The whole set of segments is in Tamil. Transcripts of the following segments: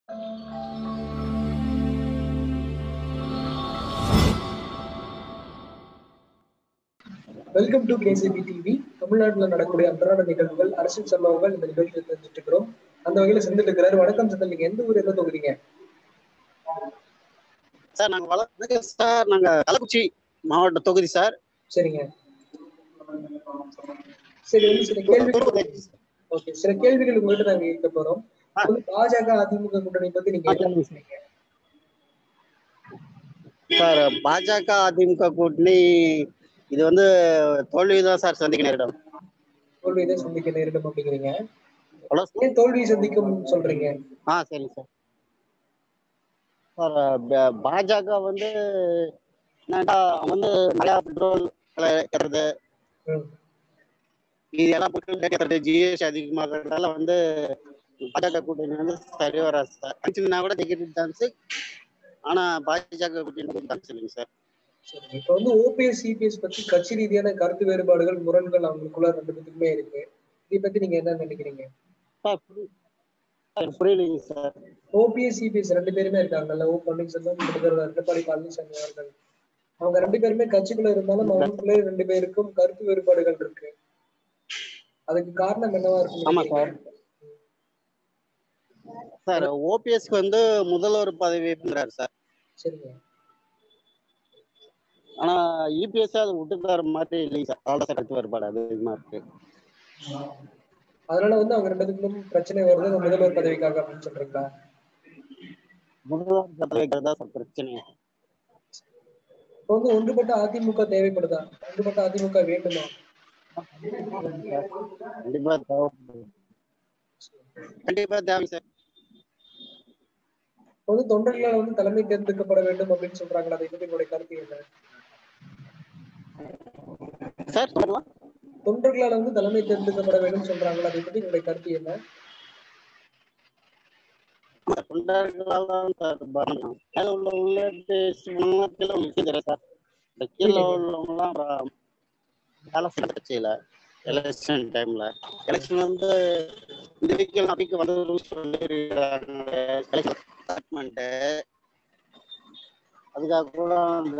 Welcome to KCP TV. தமிழ்நாட்டில் நடக்கக்கூடிய அன்றாட நிகழ்வுகள், அரசியல் சம்பவங்கள் இந்த நிகழ்ச்சியில் தெரிஞ்சுட்டு இருக்கிறோம். அந்த வகையில செந்தில் இருக்கிறாரு. வணக்கம் செந்தில், நீங்க எந்த ஊர், எந்த தொகுதிங்க? சார் நாங்க கள்ளக்குறிச்சி மாவட்ட தொகுதி சார். சரிங்க. சரி, வந்து சில கேள்விகள் உங்கள்கிட்ட நாங்க கேட்க போறோம். பாஜக அதிமுக கூட்டணி பத்தி நீங்க என்ன பேசுறீங்க சார்? பாஜக அதிமுக கூட்டணி இது வந்து தோல்விதான் சார் சந்திக்க நேரிடும். தோல்வியை சந்திக்க நேரிடும் அப்படிங்கிறீங்க. ஏன் தோல்வியை சந்திக்கும் சொல்றீங்க? சரிங்க சார். சார் பாஜக வந்து நிறைய பெட்ரோல் ஏற்றுறது, இது எல்லாம் ஏற்றுறது, ஜிஎஸ்டி அதிகமாகிறதால வந்து பாஜக கூட்டணி வந்து சரி வராது சார். அடிச்சுன்னா கூட டிக்கெட் சான்ஸ், ஆனா பாஜக கூட்டணி சான்ஸ் இல்லைங்க சார். இப்ப வந்து ஓபிஎஸ் சிபிஎஸ் பத்தி கட்சி ரீதியான கருத்து வேறுபாடுகள், முரண்கள் அவங்களுக்குள்ள ரெண்டு பேத்துக்குமே இருக்கு. இதை பத்தி நீங்க என்ன நினைக்கிறீங்க? புரியலைங்க சார். ஓபிஎஸ் சிபிஎஸ் ரெண்டு பேருமே இருக்காங்கல்ல, ஓ பன்னீர்செல்வம், எடப்பாடி பழனிசாமி அவர்கள். அவங்க ரெண்டு பேருமே கட்சிக்குள்ள இருந்தாலும் அவங்களுக்குள்ளே ரெண்டு பேருக்கும் கருத்து வேறுபாடுகள் இருக்கு. அதுக்கு காரணம் என்னவா இருக்கும்? ஆமா சார். சார் ஓபிஎஸ்க்கு வந்து முதல்வர் பதவி பண்றாரு சார். சரிங்க. ஆனா இபிஎஸ் அது விட்டுக்கார மாதிரி இல்லைங்க சார். அவ்வளோ கருத்து வேறுபாடு அதிகமா இருக்கு. அதனால வந்து அவங்க ரெண்டு பேருக்கும் பிரச்சனை வருது முதல்வர் பதவிக்காக அப்படின்னு சொல்றீங்களா? முதல்வர் பதவிக்காக தான் சார் பிரச்சனை. இப்போ வந்து ஒன்றுபட்ட அதிமுக தேவைப்படுதா? ஒன்றுபட்ட அதிமுக வேண்டுமா? கண்டிப்பா தேவை சார். வந்து தொண்டர்களால் வந்து தலைமை தேர்ந்தெடுக்கப்பட வேண்டும் அப்படின்னு சொல்றாங்களா? அதை பத்தி உங்களுடைய கருத்து என்ன சார்? தொண்டர்களால் வந்து தலைமை தேர்ந்தெடுக்கப்பட வேண்டும் சொல்றாங்களா? அதை பத்தி உங்களுடைய கருத்து என்ன? தொண்டர்களால் தான் சார் மேல உள்ள கீழே உள்ளவங்கலாம் வேலை செய்ய கட்சியில எலெக்ஷன் டைம்ல எலெக்ஷன் வந்து இண்டிவிஜுவல் நம்பிக்கை வந்து சொல்லிருக்காங்க. அதுக்காக கூட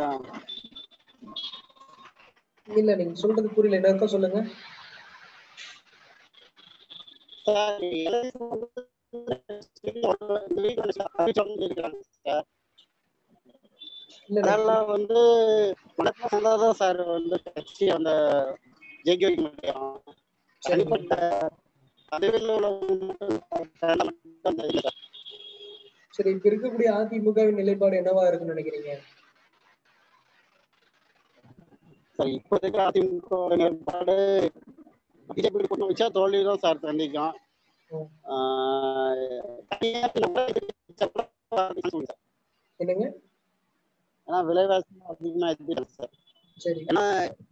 இல்ல, நீங்க சொல்றது புரியல, என்ன சொல்லுங்க. அதெல்லாம் வந்து தான் சார் வந்து கட்சி அந்த ஜெயிக்க வைக்க முடியும். தனிப்பட்ட சரி, இப்ப இருக்கக்கூடிய அதிமுகவின் நிலைப்பாடு என்னவா இருக்குன்னு நினைக்கிறீங்க? இப்போதைக்கு அதிமுக நிலைப்பாடு பிஜேபி கொண்டு வச்சா தோல்விதான் சார் சந்திக்கும். என்னங்க? ஏன்னா விலைவாசி அதிகமா இருக்கு சார். சரி. ஏன்னா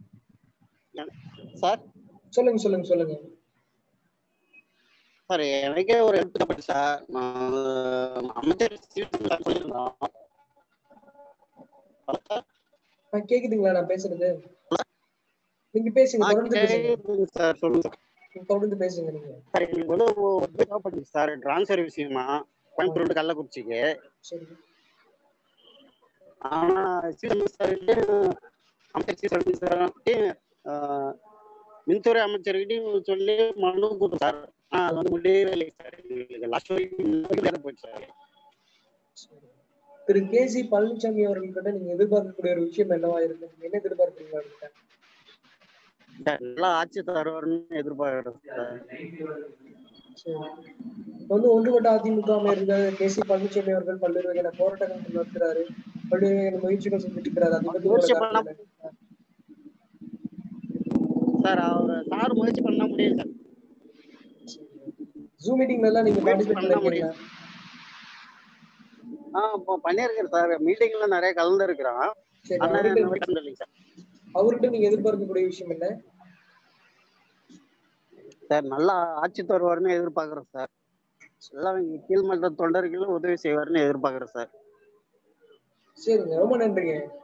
சார் சொல்லுங்க சார், எனக்கே ஒரு எடுத்துக்கப்பட்டு சார், அமைச்சர் சொல்லியிருந்தோம். கேக்குதுங்களா நான் பேசுறது? நீங்க பேசுங்க, தொடர்ந்து பேசுங்க சார். சொல்லுங்க தொடர்ந்து பேசுங்க நீங்க. சார், எங்களுக்கு வந்து தேவைப்பட்டுச்சு சார் டிரான்ஸ்ஃபர் விஷயமா கோயம்புத்தூர் கள்ளக்குறிச்சிக்கு. சரி. ஆனா மின்துறை அமைச்சர்கிட்டையும் சொல்லி மனு கொடுத்தோம் சார். அது வந்து முடியவே இல்லை சார். லாஸ்ட் வரைக்கும் போயிடுச்சு சார். திரு கே.சி. பழனிசாமி அவர்கள்கிட்ட நீங்க எதிர்பார்க்கக்கூடிய ஒரு விஷயம் என்னவா இருக்கு? என்ன எதிர்பார்க்கிறீங்க அவர்கிட்ட? நல்லா ஆட்சி தருவார்னு எதிர்பார்க்கிறேன் சார். வந்து ஒன்றுபட்ட அதிமுக இருக்காரு கே.சி. பழனிசாமி அவர்கள் பல்வேறு வகையான போராட்டங்கள் நடத்துறாரு, பல்வேறு வகையான முயற்சிகள் செஞ்சுட்டு இருக்கிறாரு. அதை பத்தி சார் அவர் முயற்சி பண்ண முடியல சார். ஜூம் மீட்டிங்ல எல்லாம் நீங்க பார்ட்டிசிபேட் பண்ணிருக்கீங்களா? பண்ணிருக்கேன் சார். மீட்டிங்ல நிறைய கலந்து இருக்கிறான். அவர்கிட்ட நீங்க எதிர்பார்க்கக்கூடிய விஷயம் என்ன சார்? நல்லா ஆட்சி தருவார்னு எதிர்பார்க்கிறோம் சார். எல்லாம் கீழ்மட்ட தொண்டர்களும் உதவி செய்வார்னு எதிர்பார்க்கிறோம் சார். சரிங்க, ரொம்ப நன்றிங்க.